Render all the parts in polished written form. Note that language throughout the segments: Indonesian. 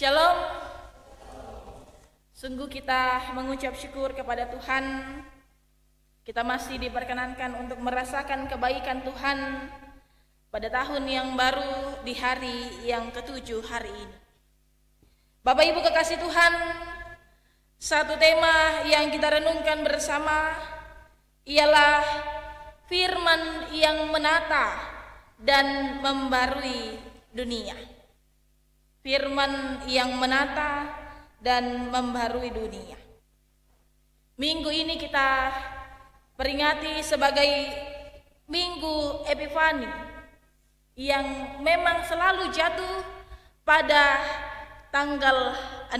Shalom. Sungguh kita mengucap syukur kepada Tuhan. Kita masih diperkenankan untuk merasakan kebaikan Tuhan pada tahun yang baru di hari yang ke-7 hari ini. Bapak Ibu kekasih Tuhan, satu tema yang kita renungkan bersama ialah firman yang menata dan membarui dunia. Firman yang menata dan membarui dunia. Minggu ini kita peringati sebagai Minggu Epifani yang memang selalu jatuh pada tanggal 6.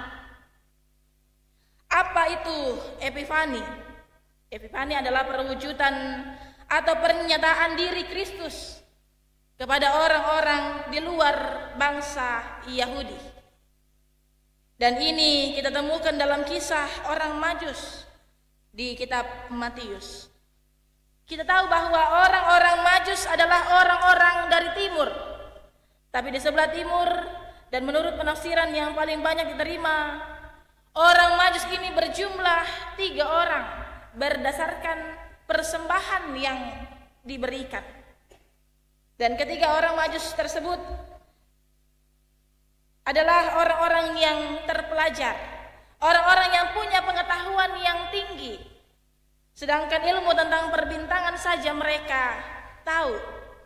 Apa itu Epifani? Epifani adalah perwujudan atau pernyataan diri Kristus kepada orang-orang di luar bangsa Yahudi. Dan ini kita temukan dalam kisah orang Majus di kitab Matius. Kita tahu bahwa orang-orang Majus adalah orang-orang dari timur. Tapi di sebelah timur dan menurut penafsiran yang paling banyak diterima, orang Majus ini berjumlah 3 orang berdasarkan persembahan yang diberikan. Dan ketiga orang Majus tersebut adalah orang-orang yang terpelajar, orang-orang yang punya pengetahuan yang tinggi. Sedangkan ilmu tentang perbintangan saja mereka tahu.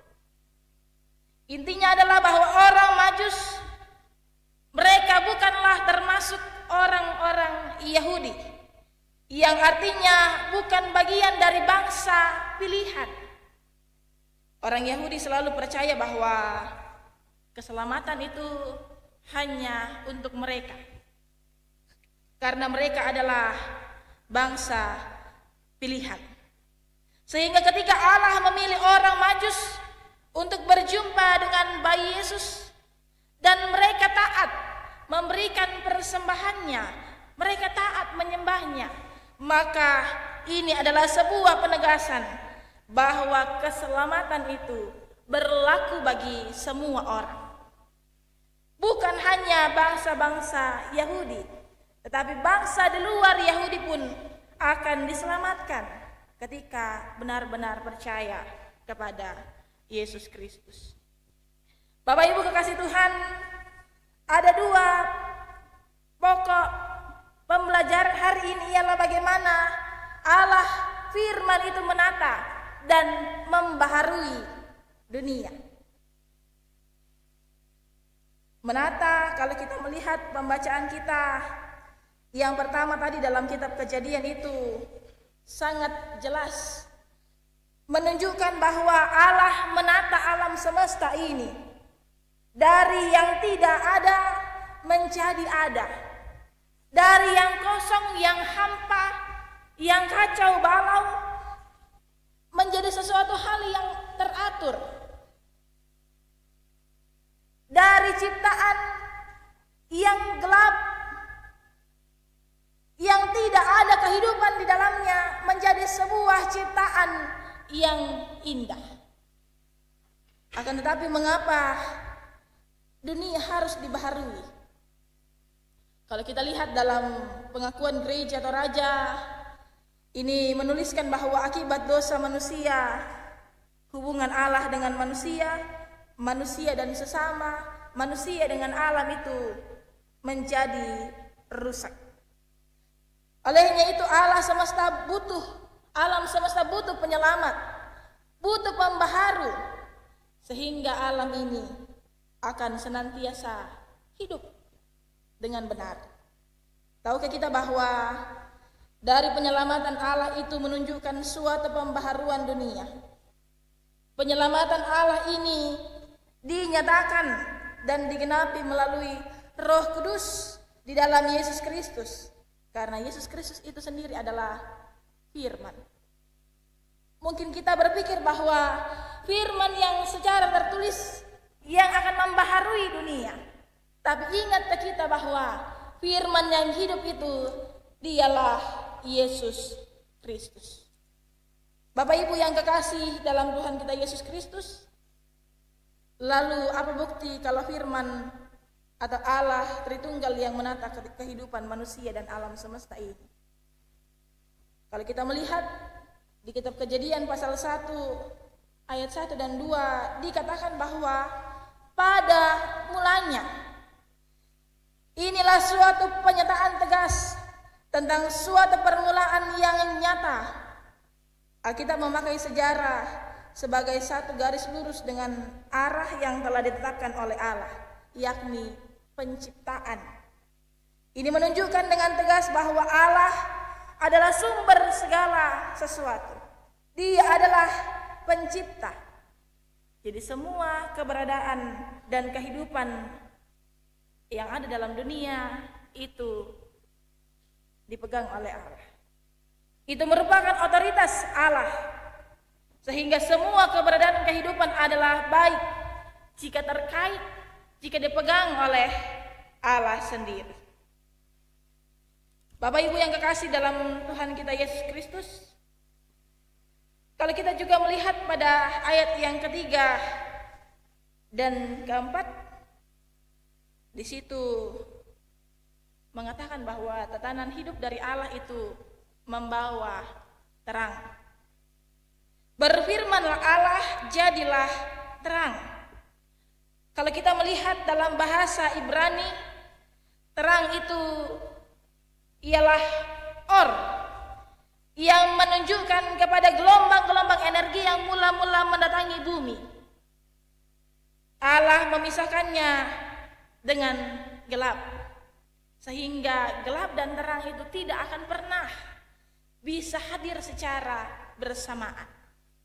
Intinya adalah bahwa orang Majus, mereka bukanlah termasuk orang-orang Yahudi, yang artinya bukan bagian dari bangsa pilihan. Orang Yahudi selalu percaya bahwa keselamatan itu hanya untuk mereka, karena mereka adalah bangsa pilihan. Sehingga ketika Allah memilih orang Majus untuk berjumpa dengan bayi Yesus dan mereka taat memberikan persembahannya, mereka taat menyembahnya, maka ini adalah sebuah penegasan bahwa keselamatan itu berlaku bagi semua orang. Bukan hanya bangsa-bangsa Yahudi, tetapi bangsa di luar Yahudi pun akan diselamatkan ketika benar-benar percaya kepada Yesus Kristus. Bapak Ibu kekasih Tuhan, ada 2 pokok pembelajaran hari ini ialah bagaimana Allah firman itu menata dan membaharui dunia. Menata, kalau kita melihat pembacaan kita yang pertama tadi dalam kitab Kejadian itu sangat jelas menunjukkan bahwa Allah menata alam semesta ini dari yang tidak ada menjadi ada, dari yang kosong, yang hampa, yang kacau balau menjadi sesuatu hal yang teratur. Dari ciptaan yang gelap, yang tidak ada kehidupan di dalamnya, menjadi sebuah ciptaan yang indah. Akan tetapi mengapa dunia harus dibaharui? Kalau kita lihat dalam pengakuan gereja atau raja, ini menuliskan bahwa akibat dosa manusia, hubungan Allah dengan manusia, manusia dan sesama, manusia dengan alam itu menjadi rusak. Olehnya itu alam semesta butuh penyelamat, butuh pembaharu, sehingga alam ini akan senantiasa hidup dengan benar. Tahukah kita bahwa dari penyelamatan Allah itu menunjukkan suatu pembaharuan dunia. Penyelamatan Allah ini dinyatakan dan digenapi melalui Roh Kudus di dalam Yesus Kristus. Karena Yesus Kristus itu sendiri adalah firman. Mungkin kita berpikir bahwa firman yang secara tertulis yang akan membaharui dunia. Tapi ingat kita bahwa firman yang hidup itu dialah Yesus Kristus. Bapak Ibu yang kekasih dalam Tuhan kita Yesus Kristus, lalu apa bukti kalau firman atau Allah Tritunggal yang menata kehidupan manusia dan alam semesta ini. Kalau kita melihat di kitab Kejadian pasal 1 ayat 1 dan 2 dikatakan bahwa pada mulanya inilah suatu penyataan tegas tentang suatu permulaan yang nyata. Alkitab memakai sejarah sebagai satu garis lurus dengan arah yang telah ditetapkan oleh Allah, yakni penciptaan. Ini menunjukkan dengan tegas bahwa Allah adalah sumber segala sesuatu. Dia adalah pencipta. Jadi semua keberadaan dan kehidupan yang ada dalam dunia itu dipegang oleh Allah. Itu merupakan otoritas Allah. Sehingga semua keberadaan kehidupan adalah baik jika terkait, jika dipegang oleh Allah sendiri. Bapak Ibu yang kekasih dalam Tuhan kita Yesus Kristus, kalau kita juga melihat pada ayat yang ketiga dan keempat, di situ mengatakan bahwa tatanan hidup dari Allah itu membawa terang. Berfirmanlah Allah, jadilah terang. Kalau kita melihat dalam bahasa Ibrani, terang itu ialah or, yang menunjukkan kepada gelombang-gelombang energi yang mula-mula mendatangi bumi. Allah memisahkannya dengan gelap, sehingga gelap dan terang itu tidak akan pernah bisa hadir secara bersamaan.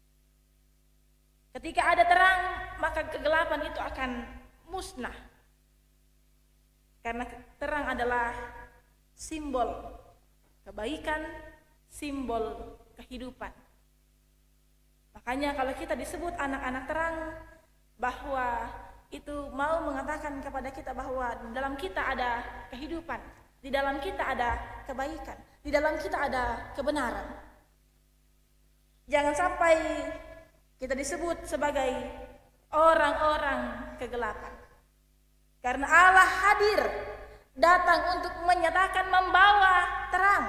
Ketika ada terang, maka kegelapan itu akan musnah. Karena terang adalah simbol kebaikan, simbol kehidupan. Makanya kalau kita disebut anak-anak terang, bahwa itu mau mengatakan kepada kita bahwa di dalam kita ada kehidupan, di dalam kita ada kebaikan, di dalam kita ada kebenaran. Jangan sampai kita disebut sebagai orang-orang kegelapan. Karena Allah hadir, datang untuk menyatakan, membawa terang.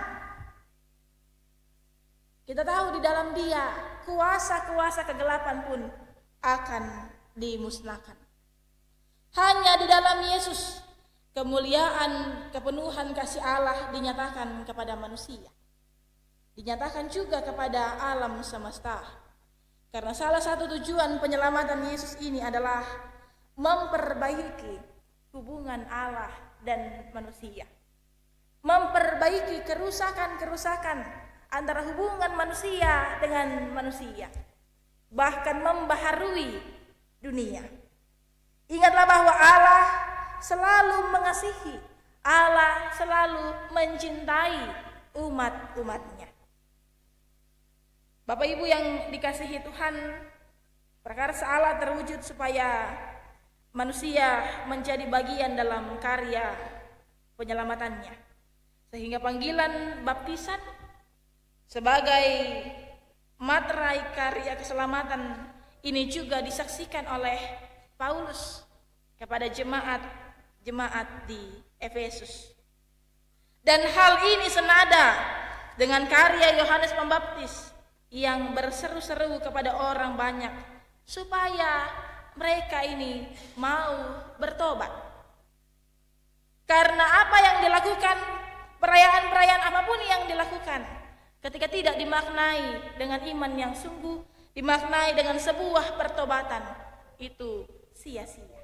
Kita tahu di dalam Dia kuasa-kuasa kegelapan pun akan dimusnahkan. Hanya di dalam Yesus kemuliaan, kepenuhan kasih Allah dinyatakan kepada manusia. Dinyatakan juga kepada alam semesta. Karena salah satu tujuan penyelamatan Yesus ini adalah memperbaiki hubungan Allah dan manusia. Memperbaiki kerusakan-kerusakan antara hubungan manusia dengan manusia. Bahkan membaharui dunia. Ingatlah bahwa Allah selalu mengasihi, Allah selalu mencintai umat-umatnya. Bapak Ibu yang dikasihi Tuhan, prakarsa Allah terwujud supaya manusia menjadi bagian dalam karya penyelamatannya. Sehingga panggilan baptisan sebagai materai karya keselamatan ini juga disaksikan oleh Paulus kepada jemaat di Efesus. Dan hal ini senada dengan karya Yohanes Pembaptis yang berseru-seru kepada orang banyak supaya mereka ini mau bertobat. Karena apa yang dilakukan, perayaan-perayaan apapun yang dilakukan, ketika tidak dimaknai dengan iman yang sungguh, dimaknai dengan sebuah pertobatan, itu sia-sia.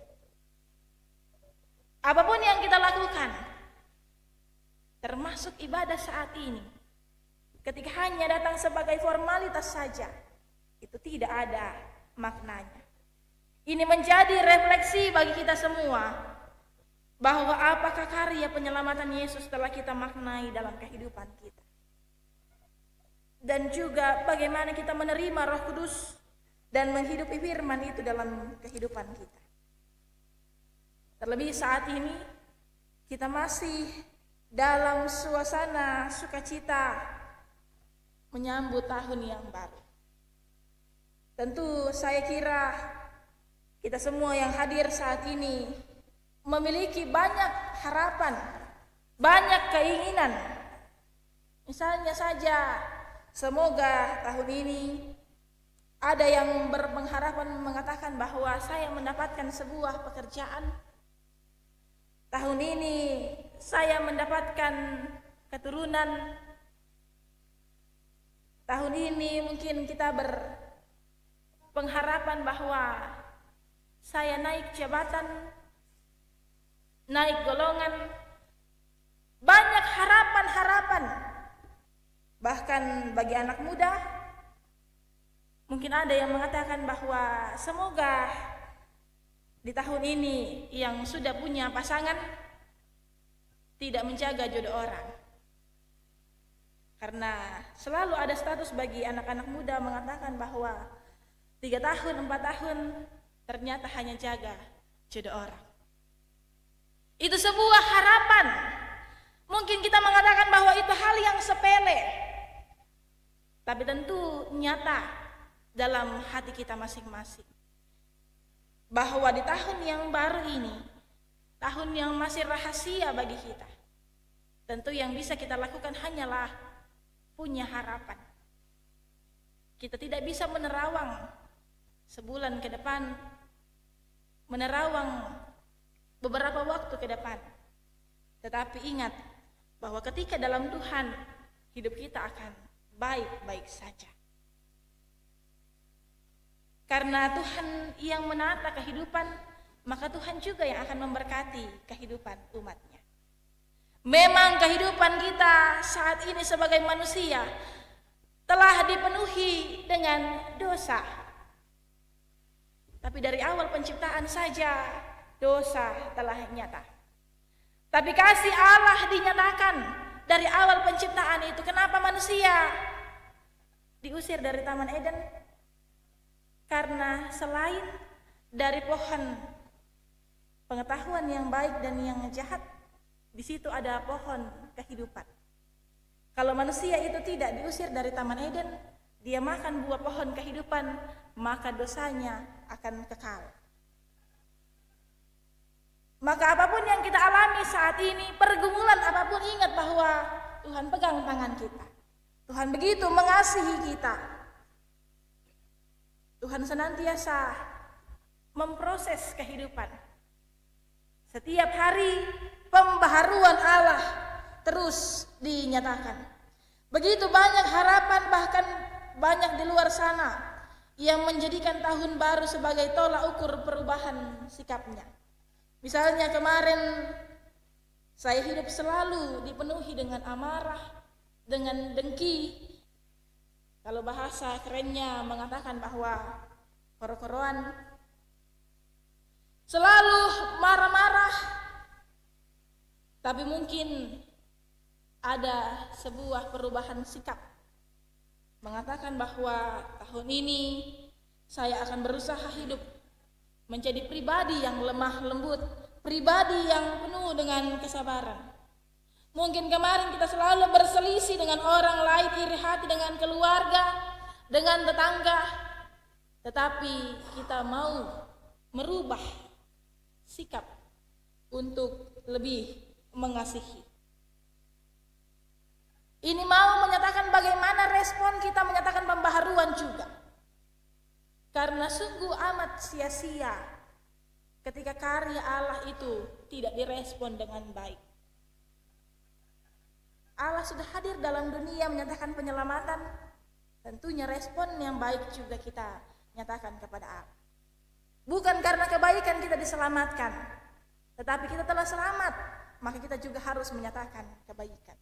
Apapun yang kita lakukan, termasuk ibadah saat ini, ketika hanya datang sebagai formalitas saja, itu tidak ada maknanya. Ini menjadi refleksi bagi kita semua, bahwa apakah karya penyelamatan Yesus telah kita maknai dalam kehidupan kita. Dan juga bagaimana kita menerima Roh Kudus dan menghidupi firman itu dalam kehidupan kita. Terlebih saat ini, kita masih dalam suasana sukacita menyambut tahun yang baru. Tentu saya kira kita semua yang hadir saat ini memiliki banyak harapan, banyak keinginan. Misalnya saja, semoga tahun ini ada yang berpengharapan mengatakan bahwa saya mendapatkan sebuah pekerjaan. Tahun ini saya mendapatkan keturunan. Tahun ini mungkin kita berpengharapan bahwa saya naik jabatan, naik golongan. Banyak harapan-harapan. Bahkan bagi anak muda, mungkin ada yang mengatakan bahwa semoga di tahun ini yang sudah punya pasangan tidak menjaga jodoh orang. Karena selalu ada status bagi anak-anak muda mengatakan bahwa 3 tahun, 4 tahun ternyata hanya jaga jodoh orang. Itu sebuah harapan. Mungkin kita mengatakan bahwa itu hal yang sepele, tapi tentu nyata dalam hati kita masing-masing. Bahwa di tahun yang baru ini, tahun yang masih rahasia bagi kita, tentu yang bisa kita lakukan hanyalah punya harapan. Kita tidak bisa menerawang sebulan ke depan, menerawang beberapa waktu ke depan. Tetapi ingat bahwa ketika dalam Tuhan, hidup kita akan baik-baik saja. Karena Tuhan yang menata kehidupan, maka Tuhan juga yang akan memberkati kehidupan umatnya. Memang kehidupan kita saat ini sebagai manusia telah dipenuhi dengan dosa. Tapi dari awal penciptaan saja dosa telah nyata. Tapi kasih Allah dinyatakan dari awal penciptaan itu. Kenapa manusia diusir dari Taman Eden? Karena selain dari pohon pengetahuan yang baik dan yang jahat, di situ ada pohon kehidupan. Kalau manusia itu tidak diusir dari Taman Eden, dia makan buah pohon kehidupan, maka dosanya akan kekal. Maka apapun yang kita alami saat ini, pergumulan apapun, ingat bahwa Tuhan pegang tangan kita. Tuhan begitu mengasihi kita. Tuhan senantiasa memproses kehidupan. Setiap hari pembaharuan Allah terus dinyatakan. Begitu banyak harapan, bahkan banyak di luar sana yang menjadikan tahun baru sebagai tolak ukur perubahan sikapnya. Misalnya kemarin saya hidup selalu dipenuhi dengan amarah, dengan dengki. Kalau bahasa kerennya mengatakan bahwa koro-koroan, selalu marah-marah. Tapi mungkin ada sebuah perubahan sikap, mengatakan bahwa tahun ini saya akan berusaha hidup menjadi pribadi yang lemah lembut, pribadi yang penuh dengan kesabaran. Mungkin kemarin kita selalu berselisih dengan orang lain, iri hati dengan keluarga, dengan tetangga. Tetapi kita mau merubah sikap untuk lebih mengasihi. Ini mau menyatakan bagaimana respon kita menyatakan pembaharuan juga. Karena sungguh amat sia-sia ketika karya Allah itu tidak direspon dengan baik. Allah sudah hadir dalam dunia menyatakan penyelamatan. Tentunya respon yang baik juga kita nyatakan kepada Allah. Bukan karena kebaikan kita diselamatkan, tetapi kita telah selamat, maka kita juga harus menyatakan kebaikan.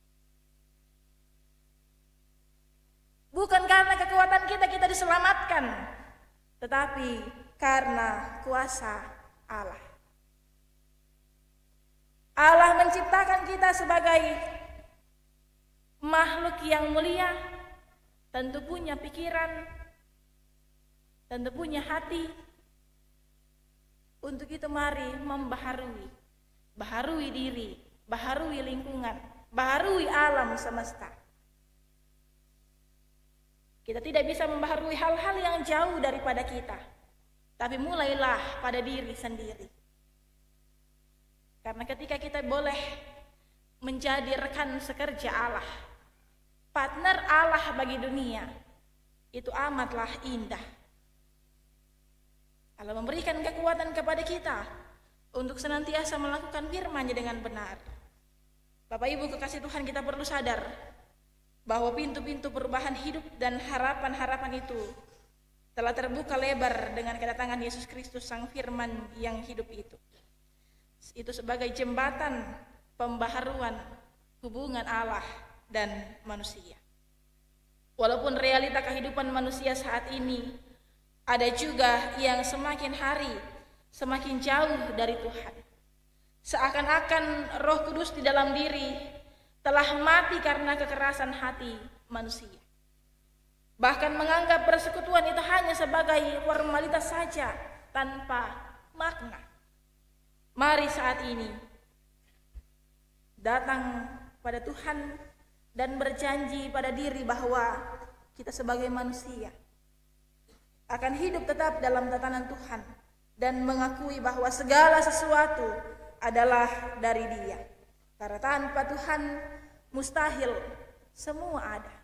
Bukan karena kekuatan kita diselamatkan, tetapi karena kuasa Allah. Allah menciptakan kita sebagai makhluk yang mulia, tentu punya pikiran, tentu punya hati. Untuk itu mari baharui diri, baharui lingkungan, baharui alam semesta. Kita tidak bisa membaharui hal-hal yang jauh daripada kita, tapi mulailah pada diri sendiri. Karena ketika kita boleh menjadi rekan sekerja Allah, partner Allah bagi dunia, itu amatlah indah. Allah memberikan kekuatan kepada kita untuk senantiasa melakukan firman-Nya dengan benar. Bapak Ibu kekasih Tuhan, kita perlu sadar bahwa pintu-pintu perubahan hidup dan harapan-harapan itu telah terbuka lebar dengan kedatangan Yesus Kristus, Sang Firman yang hidup itu. Itu sebagai jembatan pembaharuan hubungan Allah dan manusia. Walaupun realita kehidupan manusia saat ini ada juga yang semakin hari semakin jauh dari Tuhan. Seakan-akan Roh Kudus di dalam diri telah mati karena kekerasan hati manusia. Bahkan menganggap persekutuan itu hanya sebagai formalitas saja tanpa makna. Mari saat ini datang pada Tuhan dan berjanji pada diri bahwa kita sebagai manusia akan hidup tetap dalam tatanan Tuhan dan mengakui bahwa segala sesuatu adalah dari Dia. Karena tanpa Tuhan mustahil semua ada.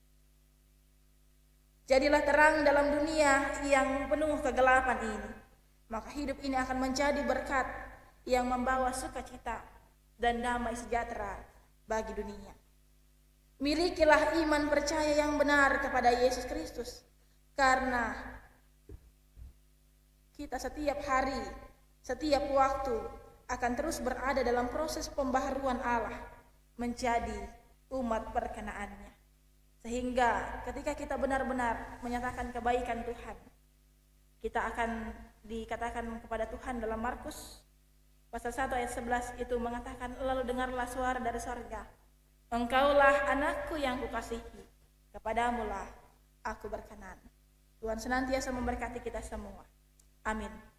Jadilah terang dalam dunia yang penuh kegelapan ini. Maka hidup ini akan menjadi berkat yang membawa sukacita dan damai sejahtera bagi dunia. Milikilah iman percaya yang benar kepada Yesus Kristus, karena kita setiap hari, setiap waktu akan terus berada dalam proses pembaharuan Allah menjadi umat perkenaannya. Sehingga ketika kita benar-benar menyatakan kebaikan Tuhan, kita akan dikatakan kepada Tuhan dalam Markus pasal 1 ayat 11 itu mengatakan, lalu dengarlah suara dari sorga, engkaulah anakku yang kukasihi, kepadamulah aku berkenan. Tuhan senantiasa memberkati kita semua. Amin.